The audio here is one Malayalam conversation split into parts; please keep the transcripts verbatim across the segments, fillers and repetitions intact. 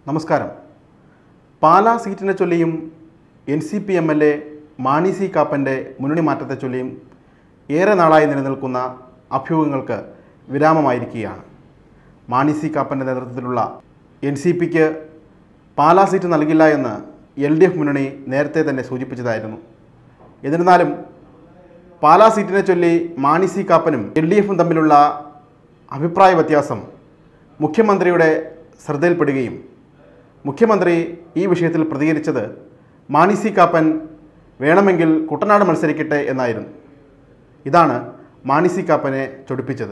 നമസ്കാരം. പാലാ സീറ്റിനെ ചൊല്ലിയും N C P M L A Mani C കാപ്പൻ്റെ മുന്നണി മാറ്റത്തെ ചൊല്ലിയും ഏറെ നാളായി നിലനിൽക്കുന്ന അഭ്യൂഹങ്ങൾക്ക് വിരാമമായിരിക്കുകയാണ്. മാണി സി കാപ്പൻ്റെ നേതൃത്വത്തിലുള്ള എൻ സി പിക്ക് പാലാ സീറ്റ് നൽകില്ല എന്ന് എൽ ഡി എഫ് മുന്നണി നേരത്തെ തന്നെ സൂചിപ്പിച്ചതായിരുന്നു. എന്നിരുന്നാലും പാലാ സീറ്റിനെ ചൊല്ലി മാണി സി കാപ്പനും എൽ ഡി എഫും തമ്മിലുള്ള അഭിപ്രായ വ്യത്യാസം മുഖ്യമന്ത്രിയുടെ ശ്രദ്ധയിൽപ്പെടുകയും മുഖ്യമന്ത്രി ഈ വിഷയത്തിൽ പ്രതികരിച്ചത് മാണി സി കാപ്പൻ വേണമെങ്കിൽ കുട്ടനാട് മത്സരിക്കട്ടെ എന്നായിരുന്നു. ഇതാണ് മാണി സി കാപ്പനെ ചൊടിപ്പിച്ചത്.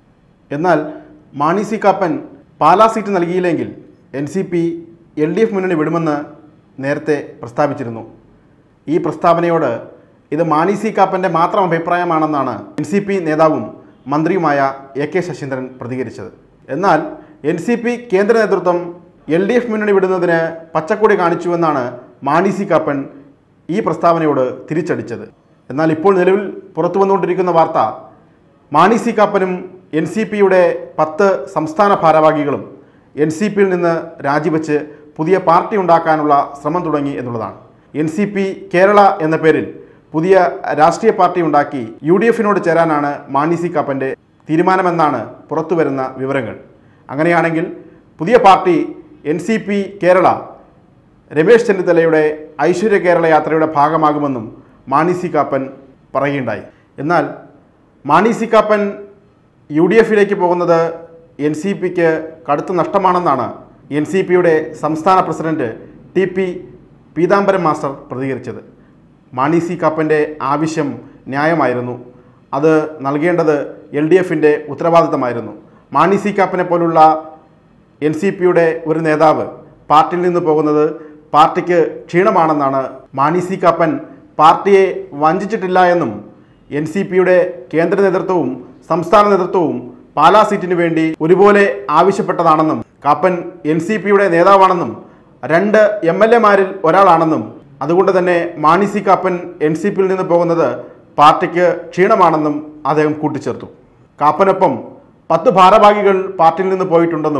എന്നാൽ മാണി സി കാപ്പൻ പാലാ സീറ്റ് നൽകിയില്ലെങ്കിൽ N C P L D F മുന്നണി വിടുമെന്ന് നേരത്തെ പ്രസ്താവിച്ചിരുന്നു. ഈ പ്രസ്താവനയോട് ഇത് മാണി സി കാപ്പൻ്റെ മാത്രം അഭിപ്രായമാണെന്നാണ് എൻ സി പി നേതാവും മന്ത്രിയുമായ എ കെ ശശീന്ദ്രൻ പ്രതികരിച്ചത്. എന്നാൽ എൻ സി പി കേന്ദ്ര നേതൃത്വം എൽ ഡി എഫ് മുന്നണി വിടുന്നതിന് പച്ചക്കൊടി കാണിച്ചുവെന്നാണ് മാണി സി കാപ്പൻ ഈ പ്രസ്താവനയോട് തിരിച്ചടിച്ചത്. എന്നാൽ ഇപ്പോൾ നിലവിൽ പുറത്തു വന്നുകൊണ്ടിരിക്കുന്ന വാർത്ത മാണി സി കാപ്പനും എൻ സി പിയുടെ പത്ത് സംസ്ഥാന ഭാരവാഹികളും എൻ സി പിയിൽ നിന്ന് രാജിവെച്ച് പുതിയ പാർട്ടി ഉണ്ടാക്കാനുള്ള ശ്രമം തുടങ്ങി എന്നുള്ളതാണ്. എൻ സി പി കേരള എന്ന പേരിൽ പുതിയ രാഷ്ട്രീയ പാർട്ടി ഉണ്ടാക്കി യു ഡി എഫിനോട് ചേരാനാണ് മാണി സി കാപ്പൻ്റെ തീരുമാനമെന്നാണ് പുറത്തു വരുന്ന വിവരങ്ങൾ. അങ്ങനെയാണെങ്കിൽ പുതിയ party N C P Kerala Ramesh ചെന്നിത്തലയുടെ ഐശ്വര്യ കേരള യാത്രയുടെ ഭാഗമാകുമെന്നും മാണി സി കാപ്പൻ പറയുകയുണ്ടായി. എന്നാൽ Mani C Kappan U D എഫിലേക്ക് പോകുന്നത് എൻ സി പിക്ക് കടുത്ത നഷ്ടമാണെന്നാണ് എൻ സി പിയുടെ സംസ്ഥാന president T P Peethambaram master പ്രതികരിച്ചത്. മാണി സി കാപ്പൻ്റെ ആവശ്യം ന്യായമായിരുന്നു. അത് നൽകേണ്ടത് എൽ ഡി എഫിൻ്റെ ഉത്തരവാദിത്തമായിരുന്നു. മാണി സി കാപ്പനെ പോലുള്ള എൻ സി പിയുടെ ഒരു നേതാവ് പാർട്ടിയിൽ നിന്ന് പോകുന്നത് പാർട്ടിക്ക് ക്ഷീണമാണെന്നാണ്. മാണി സി കാപ്പൻ പാർട്ടിയെ വഞ്ചിച്ചിട്ടില്ല എന്നും എൻ സി പിയുടെ കേന്ദ്ര നേതൃത്വവും സംസ്ഥാന നേതൃത്വവും പാലാ സീറ്റിന് വേണ്ടി ഒരുപോലെ ആവശ്യപ്പെട്ടതാണെന്നും കാപ്പൻ എൻ സി പിയുടെ നേതാവാണെന്നും രണ്ട് എം എൽ എമാരിൽ ഒരാളാണെന്നും അതുകൊണ്ട് തന്നെ Mani C Kappan N C പിയിൽ നിന്ന് പോകുന്നത് പാർട്ടിക്ക് ക്ഷീണമാണെന്നും അദ്ദേഹം കൂട്ടിച്ചേർത്തു. കാപ്പനൊപ്പം പത്ത് ഭാരവാഹികൾ പാർട്ടിയിൽ നിന്ന് പോയിട്ടുണ്ടെന്നും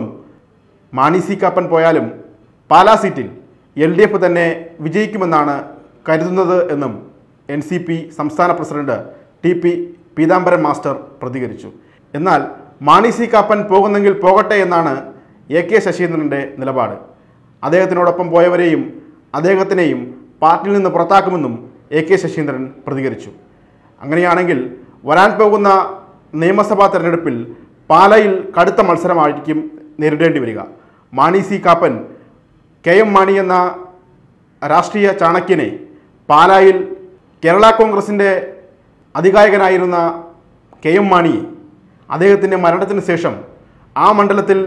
മാണി സി കാപ്പൻ പോയാലും പാലാ സീറ്റിൽ എൽ ഡി എഫ് തന്നെ വിജയിക്കുമെന്നാണ് കരുതുന്നത് എന്നും എൻ സി പി സംസ്ഥാന president T P Peethambaram master പ്രതികരിച്ചു. എന്നാൽ മാണി സി കാപ്പൻ പോകുന്നെങ്കിൽ പോകട്ടെ എന്നാണ് എ കെ ശശീന്ദ്രൻ്റെ നിലപാട്. അദ്ദേഹത്തിനോടൊപ്പം പോയവരെയും അദ്ദേഹത്തിനെയും പാർട്ടിയിൽ നിന്ന് പുറത്താക്കുമെന്നും എ കെ ശശീന്ദ്രൻ പ്രതികരിച്ചു. അങ്ങനെയാണെങ്കിൽ വരാൻ പോകുന്ന നിയമസഭാ തെരഞ്ഞെടുപ്പിൽ പാലയിൽ കടുത്ത മത്സരമായിരിക്കും നേരിടേണ്ടി വരിക. Mani C Kappan K M Mani എന്ന രാഷ്ട്രീയ ചാണക്യനെ പാലായിൽ കേരള കോൺഗ്രസിൻ്റെ അധികായകനായിരുന്ന കെ എം മാണിയെ അദ്ദേഹത്തിൻ്റെ മരണത്തിന് ശേഷം ആ മണ്ഡലത്തിൽ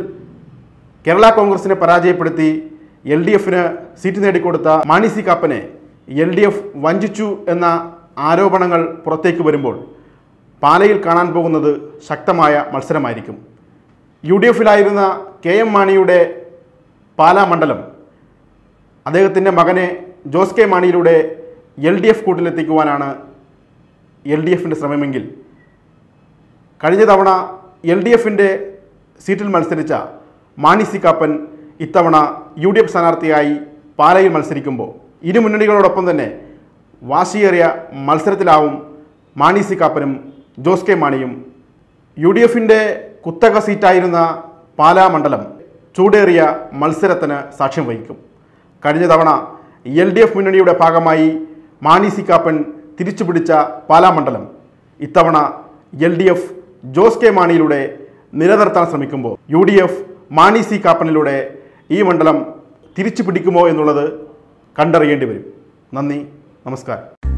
കേരള കോൺഗ്രസിനെ പരാജയപ്പെടുത്തി എൽ ഡി എഫിന് സീറ്റ് നേടിക്കൊടുത്ത മാണി സി കാപ്പനെ എൽ ഡി എഫ് വഞ്ചിച്ചു എന്ന ആരോപണങ്ങൾ പുറത്തേക്ക് വരുമ്പോൾ പാലയിൽ കാണാൻ പോകുന്നത് ശക്തമായ മത്സരമായിരിക്കും. യു ഡി എഫിലായിരുന്ന കെ എം മാണിയുടെ പാലാ മണ്ഡലം അദ്ദേഹത്തിൻ്റെ മകനെ ജോസ് കെ മാണിയിലൂടെ എൽ ഡി എഫ് കൂട്ടിലെത്തിക്കുവാനാണ് എൽ ഡി എഫിൻ്റെ ശ്രമമെങ്കിൽ കഴിഞ്ഞ തവണ എൽ ഡി എഫിൻ്റെ സീറ്റിൽ മത്സരിച്ച മാണി സി കാപ്പൻ ഇത്തവണ യു ഡി എഫ് സ്ഥാനാർത്ഥിയായി പാലയിൽ മത്സരിക്കുമ്പോൾ ഇരു മുന്നണികളോടൊപ്പം തന്നെ വാശിയേറിയ മത്സരത്തിലാവും മാണി സി കാപ്പനും ജോസ് കെ മാണിയും. യു ഡി എഫിൻ്റെ കുത്തക സീറ്റായിരുന്ന പാലാ മണ്ഡലം ചൂടേറിയ മത്സരത്തിന് സാക്ഷ്യം വഹിക്കും. കഴിഞ്ഞ തവണ എൽ ഡി എഫ് മുന്നണിയുടെ ഭാഗമായി മാണി സി കാപ്പൻ തിരിച്ചുപിടിച്ച പാലാ മണ്ഡലം ഇത്തവണ L D F Jose K മാണിയിലൂടെ നിലനിർത്താൻ ശ്രമിക്കുമ്പോൾ U D F Mani C കാപ്പനിലൂടെ ഈ മണ്ഡലം തിരിച്ചു പിടിക്കുമോ എന്നുള്ളത് കണ്ടറിയേണ്ടി വരും. നന്ദി, നമസ്കാരം.